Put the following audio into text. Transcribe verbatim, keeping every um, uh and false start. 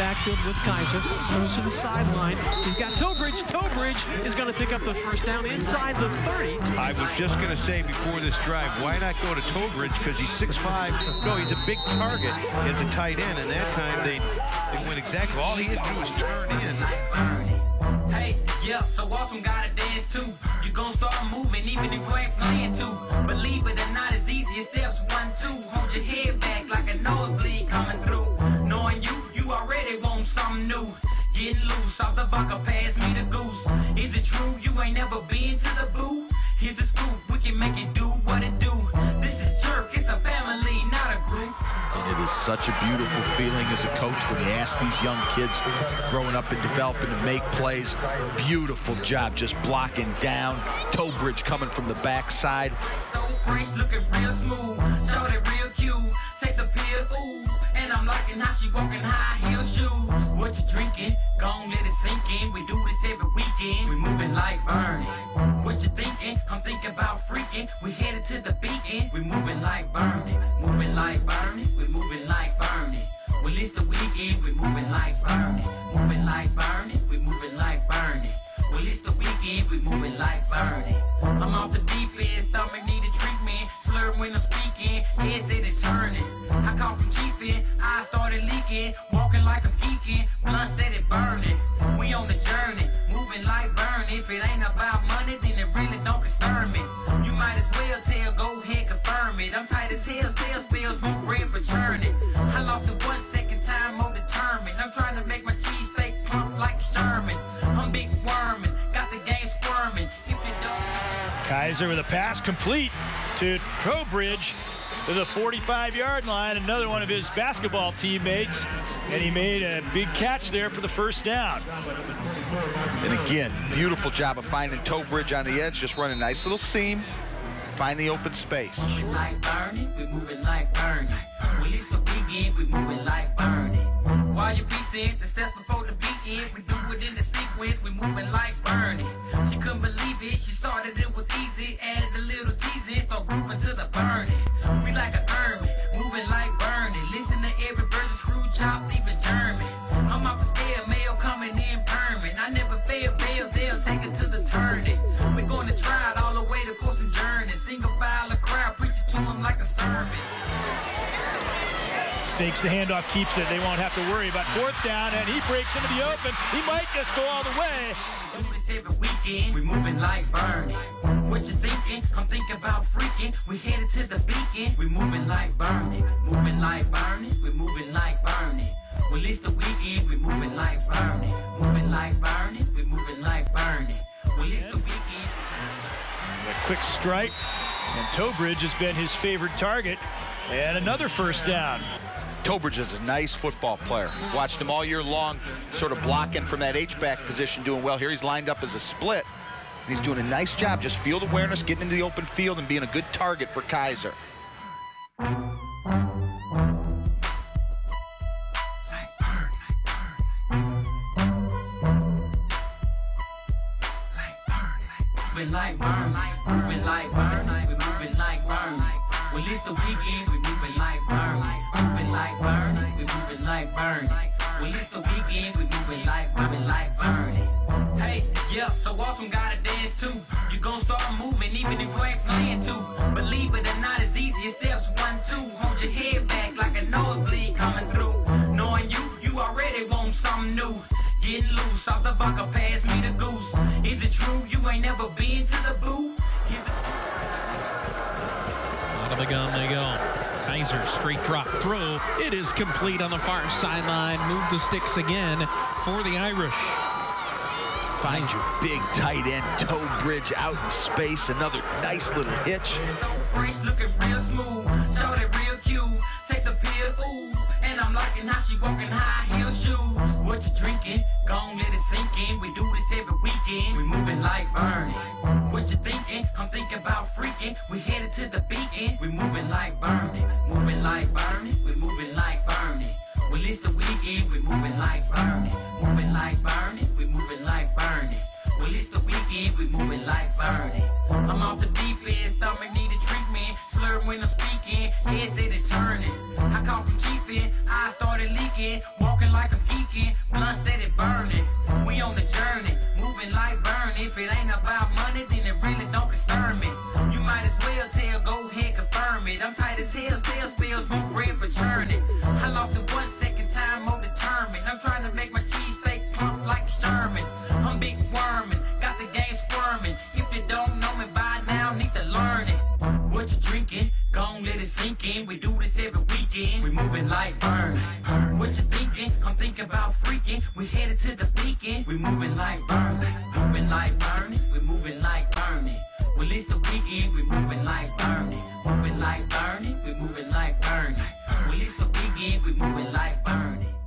backfield with Kaiser. Goes to the sideline. He's got Tobridge. Tobridge is going to pick up the first down inside the thirty. I was just going to say before this drive, why not go to Tobridge? Because he's six five. No, he's a big target as a tight end, and that time they, they went exactly. All he had to do was turn in. Hey, yeah, so awesome, gotta dance too. You gon' start moving even if you ain't playing to. Believe it or not, it's easy as steps one, two. Hold your head back like a nosebleed coming through. Knowing you, you already want something new. Getting loose off the vodka, pass me the goose. Is it true you ain't never been to the booth? Here's the scoop, we can make it do what it do. This is Jerk, it's a family, not a group. And it is such a beautiful feeling as a coach when you ask these young kids growing up and developing to make plays. Beautiful job just blocking down. Tobridge coming from the backside. So French looking real smooth, showed it real cute. Takes a pill, ooh, and I'm liking how she walking high heel shoes. What you drinking? Gon' let it sink in. We do this every weekend. We moving like Bernie. What you thinking? I'm thinking about freaking. We headed to the beacon. We moving like Bernie. Moving like Bernie. We moving like Bernie. Well, it's the weekend. We moving like Bernie. Moving like Bernie. We moving like Bernie. Well, it's the weekend. We moving like Bernie. I'm off the deep end. Stomach need a treatment. Slur when I'm speaking. Head steady turning. I come from chiefin'. I started leaking. Walking like I'm geeking. Blunt steady burning. We on the journey. Moving like Bernie. If it ain't about money, then it really don't concern me. You might as well tell, go ahead, confirm it. I'm tight as hell, sales bills won't bread for churning. I lost it one second time, more determined. I'm trying to make my cheese steak plump like Sherman. I'm big worming, got the game squirming. If it don't... Kaiser with a pass complete to Tobridge to the forty-five yard line, another one of his basketball teammates, and he made a big catch there for the first down. And again, beautiful job of finding Tobridge on the edge, just run a nice little seam, find the open space. Moving like Bernie, we moving like Bernie. Well, it's the weekend, we moving like Bernie. While you piecing the steps before the beat we do it in the sequence, we moving like Bernie. She couldn't believe it, she saw that it was easy, added a little teasing, start grooving to the burning. We like a Ermine, moving like Bernie. Listen to every verse, screw chopped, even German. I'm off the scale, mail coming in permanent. I never fail, bail, they'll take it to the turning. We're going to try it all the way to course and journey. Single file, a crowd, preach it to them like a sermon. Fakes the handoff, keeps it. They won't have to worry about fourth down, and he breaks into the open. He might just go all the way. Every weekend, we moving like Bernie. What you thinking? I'm thinking about freaking. We headed to the beacon. We moving like Bernie. Moving like Bernie. We moving like Bernie. Well, it's the weekend. We moving like Bernie. Moving like Bernie. We moving like Bernie. Well, it's the weekend. A quick strike, and Tobridge has been his favorite target. And another first down. Tobridge is a nice football player. Watched him all year long, sort of blocking from that H-back position, doing well. Here he's lined up as a split. He's doing a nice job, just field awareness, getting into the open field and being a good target for Kaiser. Moving like Bernie, moving like Bernie, we moving like Bernie. Well, it's the weekend, we moving like Bernie. Moving like Bernie, we moving like Bernie. Well, it's the weekend, we moving like, moving like Bernie. Hey, yeah, so awesome, gotta dance too. You gon' start moving even if you ain't playing to. Believe it or not, it's easy as steps one, two. Hold your head back like a nosebleed coming through. Knowing you, you already want something new. Getting loose off the vodka, pass me the goose. Is it true you ain't never been to the booth? Out of the gun they go. Kaiser, straight drop throw. It is complete on the far sideline. Move the sticks again for the Irish. Finds your big tight end, Tobridge out in space. Another nice little hitch. French looking real smooth, showed it real cute. Takes a pill, ooh, and I'm liking how she walking high heel shoes. What you drinking? Gon' let it sink in. We do this every weekend. We moving like Bernie. What you thinking? I'm thinking about freaking. We headed to the beacon. We moving like Bernie. Moving like Bernie. We moving like Bernie. Well, it's the weekend. We moving like Bernie. Moving like Bernie. We moving like Bernie. Well, it's the weekend. We moving like Bernie. I'm off the deep end. Stomach need a treatment. Slur when I'm speaking. Head steady turning. I come from chiefin'. I started leaking. Walking like I'm geeking. blunt steady burning. We on the journey, moving like burn. If it ain't about money, then it really don't concern me. You might as well tell, go ahead, confirm it. I'm tight as hell, sales spills, won't bread for churning. I lost it one second time, more determined. I'm trying to make my cheese steak plump like Sherman. I'm big worming, got the game squirming. If you don't know me by now, need to learn it. What you drinking? Gon' let it sink in. We do this every weekend. We moving like burn. What you thinking? I'm thinking about freaking. We headed to the weekend. We moving like burn. Moving like burning. We moving like burning. Well, it's the weekend. We moving like burning. Moving like burning. We moving like burning. Well, it's the weekend. We moving like burning.